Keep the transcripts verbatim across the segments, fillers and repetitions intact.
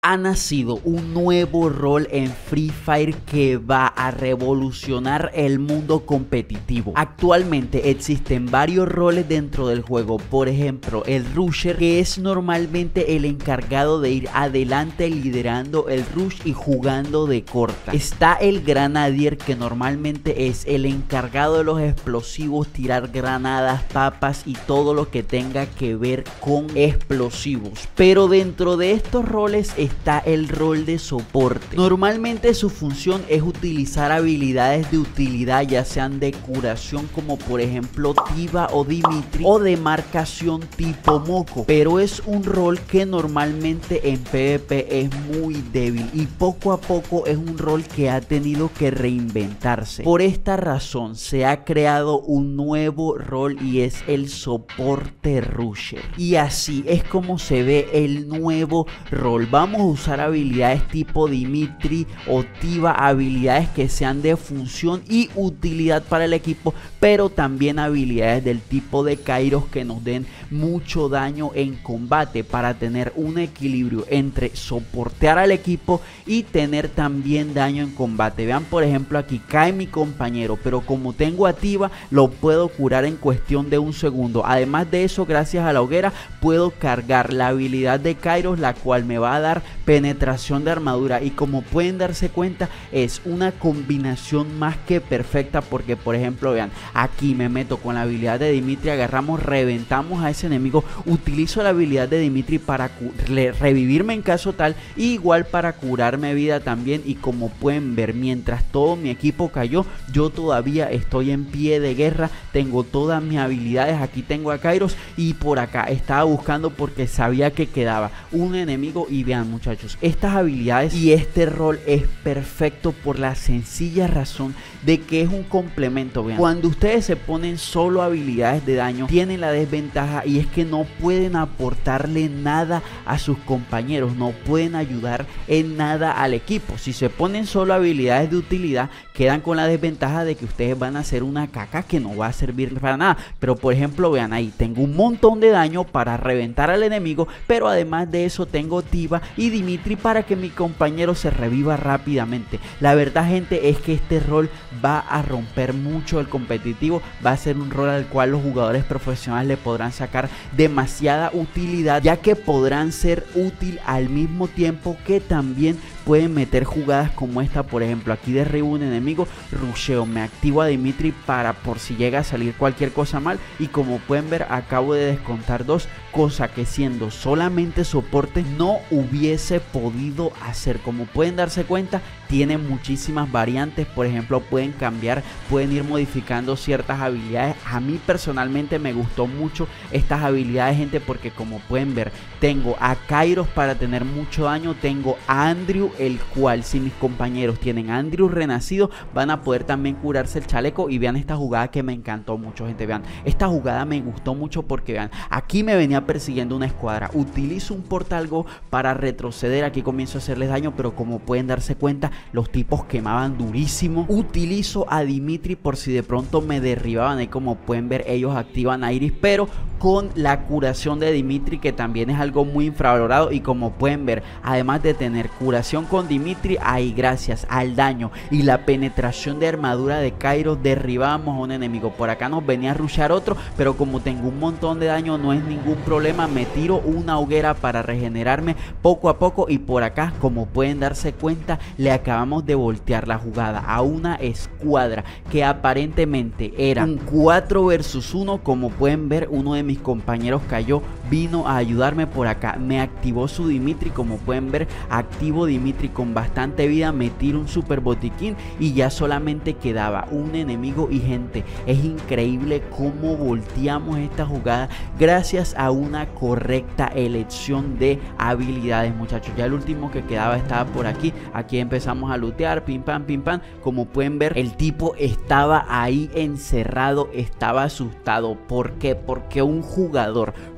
Ha nacido un nuevo rol en Free Fire que va a revolucionar el mundo competitivo. Actualmente existen varios roles dentro del juego, por ejemplo el Rusher, que es normalmente el encargado de ir adelante liderando el rush y jugando de corta. Está el Granadier, que normalmente es el encargado de los explosivos, tirar granadas, papas y todo lo que tenga que ver con explosivos. Pero dentro de estos roles está está el rol de soporte. Normalmente su función es utilizar habilidades de utilidad, ya sean de curación como por ejemplo Tiba o Dimitri, o de marcación tipo Moco, pero es un rol que normalmente en PvP es muy débil y poco a poco es un rol que ha tenido que reinventarse. Por esta razón se ha creado un nuevo rol y es el soporte Rusher, y así es como se ve el nuevo rol. Vamos a usar habilidades tipo Dimitri o Tiba, habilidades que sean de función y utilidad para el equipo, pero también habilidades del tipo de Kairos que nos den mucho daño en combate, para tener un equilibrio entre soportear al equipo y tener también daño en combate. Vean, por ejemplo, aquí cae mi compañero, pero como tengo a Tiba lo puedo curar en cuestión de un segundo. Además de eso, gracias a la hoguera puedo cargar la habilidad de Kairos, la cual me va a dar penetración de armadura, y como pueden darse cuenta es una combinación más que perfecta, porque por ejemplo vean, aquí me meto con la habilidad de Dimitri, agarramos, reventamos a ese enemigo, utilizo la habilidad de Dimitri para revivirme en caso tal, y igual para curarme vida también. Y como pueden ver, mientras todo mi equipo cayó, yo todavía estoy en pie de guerra, tengo todas mis habilidades. Aquí tengo a Kairos y por acá estaba buscando porque sabía que quedaba un enemigo. Y vean, muchachos, estas habilidades y este rol es perfecto por la sencilla razón de que es un complemento. Vean, cuando ustedes se ponen solo habilidades de daño, tienen la desventaja y es que no pueden aportarle nada a sus compañeros, no pueden ayudar en nada al equipo. Si se ponen solo habilidades de utilidad, quedan con la desventaja de que ustedes van a hacer una caca que no va a servir para nada. Pero por ejemplo, vean ahí, tengo un montón de daño para reventar al enemigo, pero además de eso tengo Tiba y Dimitri para que mi compañero se reviva rápidamente. La verdad, gente, es que este rol va a romper mucho el competitivo, va a ser un rol al cual los jugadores profesionales le podrán sacar demasiada utilidad, ya que podrán ser útil al mismo tiempo que también pueden meter jugadas como esta. Por ejemplo, aquí derribo un enemigo, rusheo, me activo a Dimitri para por si llega a salir cualquier cosa mal, y como pueden ver acabo de descontar dos, cosa que siendo solamente soporte no hubiese podido hacer. Como pueden darse cuenta, tiene muchísimas variantes. Por ejemplo, pueden cambiar, pueden ir modificando ciertas habilidades. A mí personalmente me gustó mucho estas habilidades, gente, porque como pueden ver, tengo a Kairos para tener mucho daño, tengo a Andrew, el cual si mis compañeros tienen a Andrew renacido van a poder también curarse el chaleco. Y vean esta jugada que me encantó mucho, gente. Vean, esta jugada me gustó mucho porque vean, aquí me venía persiguiendo una escuadra, utilizo un Portal Go para retroceder, aquí comienzo a hacerles daño, pero como pueden darse cuenta, los tipos quemaban durísimo. Utilizo a Dimitri por si de pronto me derribaban, ahí como pueden ver ellos activan a Iris, pero con la curación de Dimitri, que también es algo muy infravalorado. Y como pueden ver, además de tener curación con Dimitri, ahí gracias al daño y la penetración de armadura de Kairos derribamos a un enemigo. Por acá nos venía a rushar otro, pero como tengo un montón de daño no es ningún problema, me tiro una hoguera para regenerarme poco a poco. Y por acá, como pueden darse cuenta, le acabamos de voltear la jugada a una escuadra que aparentemente era un cuatro versus uno. Como pueden ver, uno de mis compañeros cayó, vino a ayudarme por acá, me activó su Dimitri. Como pueden ver, activo Dimitri con bastante vida, me tiro un super botiquín y ya solamente quedaba un enemigo. Y gente, es increíble cómo volteamos esta jugada gracias a una correcta elección de habilidades, muchachos. Ya el último que quedaba estaba por aquí, aquí empezamos a lootear, pim pam pim pam. Como pueden ver, el tipo estaba ahí encerrado, estaba asustado. ¿Por qué? Porque un jugador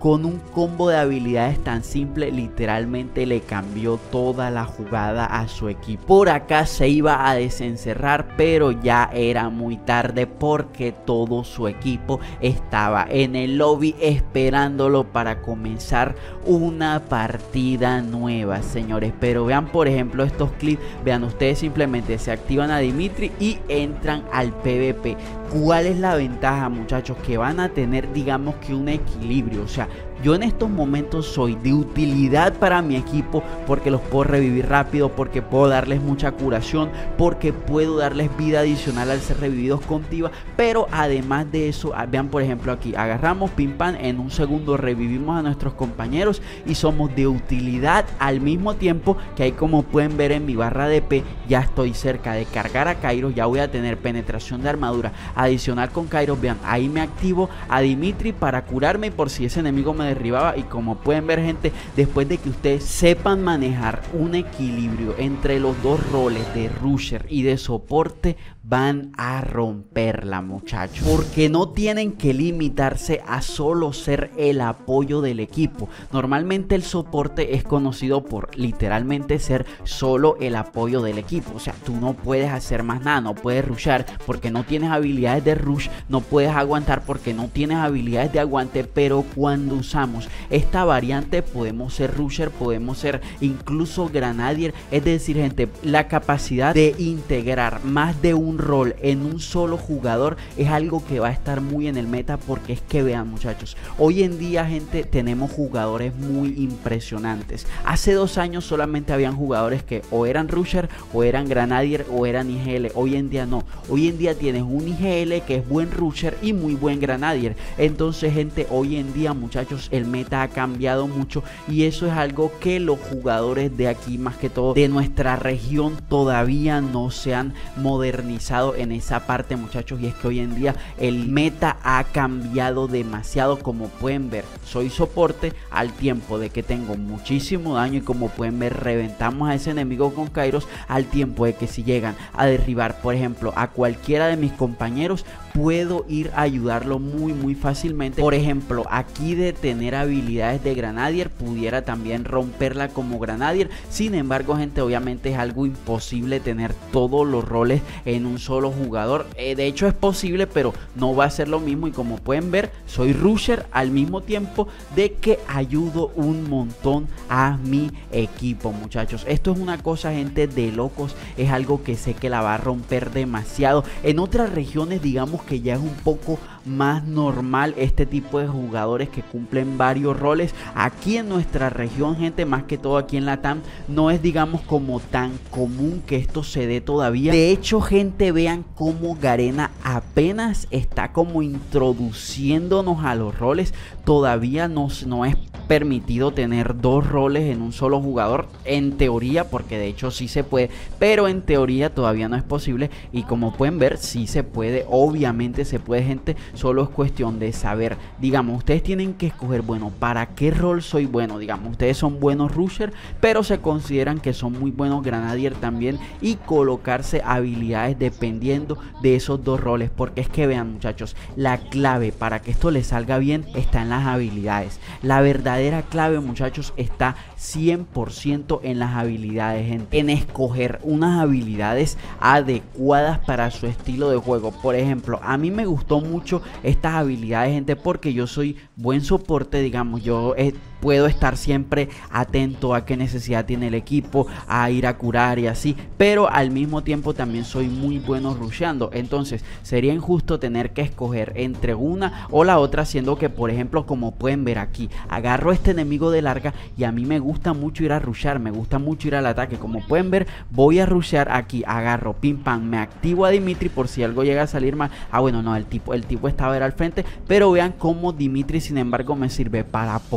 con un combo de habilidades tan simple literalmente le cambió toda la jugada a su equipo. Por acá se iba a desencerrar, pero ya era muy tarde porque todo su equipo estaba en el lobby esperándolo para comenzar una partida nueva, señores. Pero vean por ejemplo estos clips, vean ustedes, simplemente se activan a Dimitri y entran al PvP. ¿Cuál es la ventaja, muchachos? Que van a tener, digamos que un equilibrio. O sea, yo en estos momentos soy de utilidad para mi equipo porque los puedo revivir rápido, porque puedo darles mucha curación, porque puedo darles vida adicional al ser revividos con Tiba. Pero además de eso, vean por ejemplo aquí, agarramos pim pam, en un segundo revivimos a nuestros compañeros y somos de utilidad al mismo tiempo que ahí, como pueden ver en mi barra de P, ya estoy cerca de cargar a Kairos, ya voy a tener penetración de armadura adicional con Kairos. Vean, ahí me activo a Dimitri para curarme por si ese enemigo me derribaba. Y como pueden ver, gente, después de que ustedes sepan manejar un equilibrio entre los dos roles de rusher y de soporte, van a romperla, muchachos, porque no tienen que limitarse a solo ser el apoyo del equipo. Normalmente el soporte es conocido por literalmente ser solo el apoyo del equipo. O sea, tú no puedes hacer más nada, no puedes rushar porque no tienes habilidades de rush, no puedes aguantar porque no tienes habilidades de aguante. Pero cuando usamos esta variante podemos ser rusher, podemos ser incluso granadier. Es decir, gente, la capacidad de integrar más de un rol en un solo jugador es algo que va a estar muy en el meta, porque es que vean, muchachos, hoy en día, gente, tenemos jugadores muy impresionantes. Hace dos años solamente habían jugadores que o eran rusher o eran granadier o eran I G L. Hoy en día no, hoy en día tienes un I G L que es buen rusher y muy buen granadier. Entonces, gente, hoy en día, muchachos, el meta ha cambiado mucho y eso es algo que los jugadores de aquí, más que todo de nuestra región, todavía no se han modernizado en esa parte, muchachos. Y es que hoy en día el meta ha cambiado demasiado. Como pueden ver, soy soporte al tiempo de que tengo muchísimo daño, y como pueden ver, reventamos a ese enemigo con Kairos, al tiempo de que si llegan a derribar, por ejemplo, a cualquiera de mis compañeros, puedo ir a ayudarlo muy muy fácilmente. Por ejemplo, aquí de tener habilidades de granadier, pudiera también romperla como granadier. Sin embargo, gente, obviamente es algo imposible tener todos los roles en un solo jugador. Eh, de hecho es posible, pero no va a ser lo mismo. Y como pueden ver, soy rusher al mismo tiempo de que ayudo un montón a mi equipo, muchachos. Esto es una cosa, gente, de locos. Es algo que sé que la va a romper demasiado. En otras regiones, digamos que ya es un poco más normal este tipo de jugadores que cumplen varios roles. Aquí en nuestra región, gente, más que todo aquí en la T A M, no es, digamos, como tan común que esto se dé todavía. De hecho, gente, vean cómo Garena apenas está como introduciéndonos a los roles. Todavía no, no es permitido tener dos roles en un solo jugador, en teoría, porque de hecho sí se puede, pero en teoría todavía no es posible. Y como pueden ver, sí se puede, obviamente se puede, gente. Solo es cuestión de saber, digamos, ustedes tienen que escoger, bueno, ¿para qué rol soy bueno? Digamos, ustedes son buenos rusher, pero se consideran que son muy buenos granadier también, y colocarse habilidades dependiendo de esos dos roles. Porque es que vean, muchachos, la clave para que esto les salga bien está en las habilidades. La verdadera clave, muchachos, está cien por ciento en las habilidades, gente, en escoger unas habilidades adecuadas para su estilo de juego. Por ejemplo, a mí me gustó mucho estas habilidades, gente, porque yo soy buen soporte, digamos, yo eh, puedo estar siempre atento a qué necesidad tiene el equipo, a ir a curar y así, pero al mismo tiempo también soy muy bueno rusheando. Entonces sería injusto tener que escoger entre una o la otra, siendo que, por ejemplo, como pueden ver aquí, agarro a este enemigo de larga y a mí me gusta mucho ir a rushear, me gusta mucho ir al ataque. Como pueden ver, voy a rushear aquí, agarro, pim pam, me activo a Dimitri por si algo llega a salir mal. Ah, bueno, no, el tipo, el tipo estaba era al frente, pero vean cómo Dimitri, sin embargo, me sirve para poder curar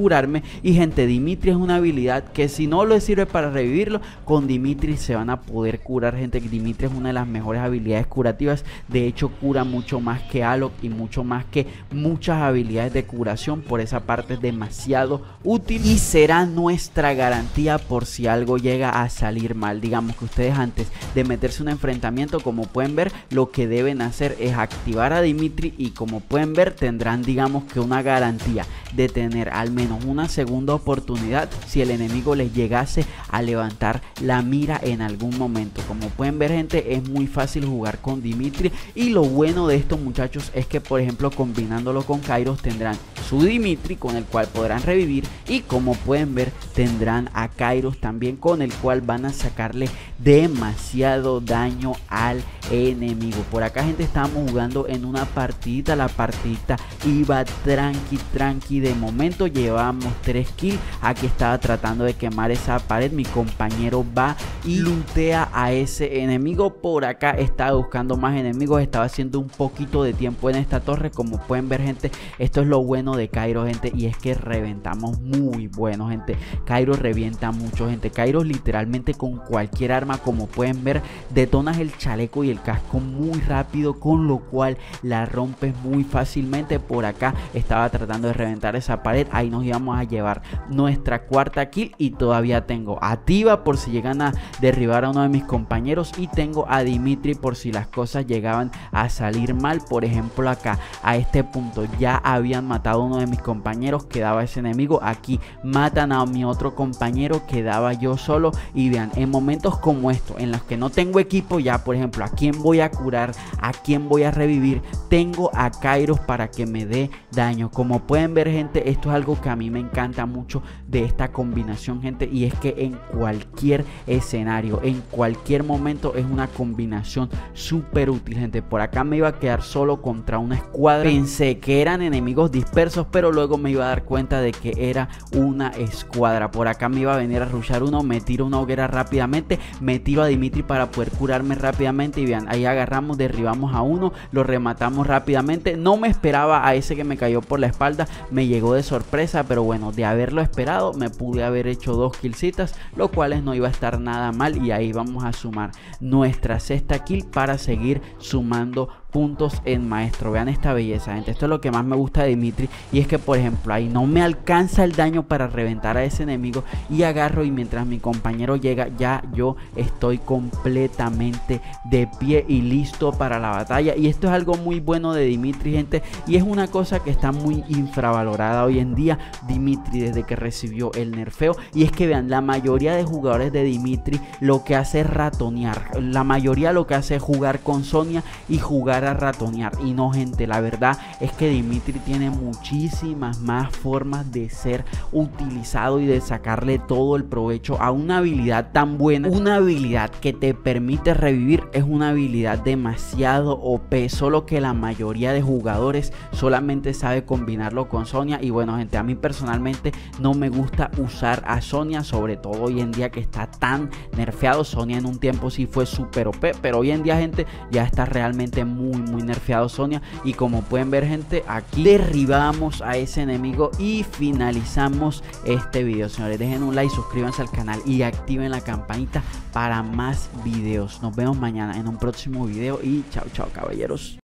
curarme. Y gente, Dimitri es una habilidad que si no le sirve para revivirlo, con Dimitri se van a poder curar, gente. Dimitri es una de las mejores habilidades curativas. De hecho, cura mucho más que Alok y mucho más que muchas habilidades de curación. Por esa parte es demasiado útil y será nuestra garantía por si algo llega a salir mal. Digamos que ustedes antes de meterse en un enfrentamiento, como pueden ver, lo que deben hacer es activar a Dimitri y como pueden ver tendrán, digamos que una garantía de tener al menos una segunda oportunidad si el enemigo les llegase a levantar la mira en algún momento. Como pueden ver, gente, es muy fácil jugar con Dimitri y lo bueno de estos muchachos es que, por ejemplo, combinándolo con Kairos tendrán su Dimitri con el cual podrán revivir y como pueden ver tendrán a Kairos también con el cual van a sacarle demasiado daño al enemigo. Por acá, gente, estábamos jugando en una partidita, la partidita iba tranqui tranqui, de momento llevamos tres kills. Aquí estaba tratando de quemar esa pared, mi compañero va y lootea a ese enemigo. Por acá estaba buscando más enemigos, estaba haciendo un poquito de tiempo en esta torre. Como pueden ver, gente, esto es lo bueno de Kairos, gente, y es que reventamos muy bueno, gente. Kairos revienta mucho, gente. Kairos literalmente con cualquier arma, como pueden ver, detonas el chaleco y el casco muy rápido, con lo cual la rompes muy fácilmente. Por acá estaba tratando de reventar esa pared, ahí nos íbamos a llevar nuestra cuarta kill y todavía tengo a Tiva por si llegan a derribar a uno de mis compañeros y tengo a Dimitri por si las cosas llegaban a salir mal. Por ejemplo, acá a este punto ya habían matado a uno de mis compañeros, quedaba ese enemigo. Aquí matan a mi otro compañero, quedaba yo solo. Y vean, en momentos como estos en los que no tengo equipo ya, por ejemplo, a quién voy a curar, a quién voy a revivir, tengo a Kairos para que me dé daño. Como pueden ver, gente, esto es algo que a mí me encanta mucho de esta combinación, gente, y es que en cualquier escenario, en cualquier momento es una combinación súper útil, gente. Por acá me iba a quedar solo contra una escuadra, pensé que eran enemigos dispersos, pero luego me iba a dar cuenta de que era una escuadra. Por acá me iba a venir a rushar uno, me tiro una hoguera rápidamente, me tiro a Dimitri para poder curarme rápidamente y vean, ahí agarramos, derribamos a uno, lo rematamos rápidamente. No me esperaba a ese que me cayó por la espalda, me llegó de sorpresa, pero bueno, de haberlo esperado me pude haber hecho dos killcitas, lo cual no iba a estar nada mal. Y ahí vamos a sumar nuestra sexta kill para seguir sumando puntos en maestro. Vean esta belleza, gente. Esto es lo que más me gusta de Dimitri, y es que, por ejemplo, ahí no me alcanza el daño para reventar a ese enemigo y agarro, y mientras mi compañero llega ya yo estoy completamente de pie y listo para la batalla. Y esto es algo muy bueno de Dimitri, gente, y es una cosa que está muy infravalorada hoy en día Dimitri desde que recibió el nerfeo. Y es que vean, la mayoría de jugadores de Dimitri lo que hace es ratonear, la mayoría lo que hace es jugar con Sonia y jugar a ratonear. Y no, gente, la verdad es que Dimitri tiene muchísimas más formas de ser utilizado y de sacarle todo el provecho a una habilidad tan buena. Una habilidad que te permite revivir es una habilidad demasiado O P, solo que la mayoría de jugadores solamente sabe combinarlo con Sonia. Y bueno, gente, a mí personalmente no me gusta usar a Sonia, sobre todo hoy en día que está tan nerfeado. Sonia en un tiempo sí fue súper O P, pero hoy en día, gente, ya está realmente muy muy nerfeado Sonia. Y como pueden ver, gente, aquí derribamos a ese enemigo y finalizamos este video. Señores, dejen un like, suscríbanse al canal y activen la campanita para más videos. Nos vemos mañana en un próximo video y chao chao, caballeros.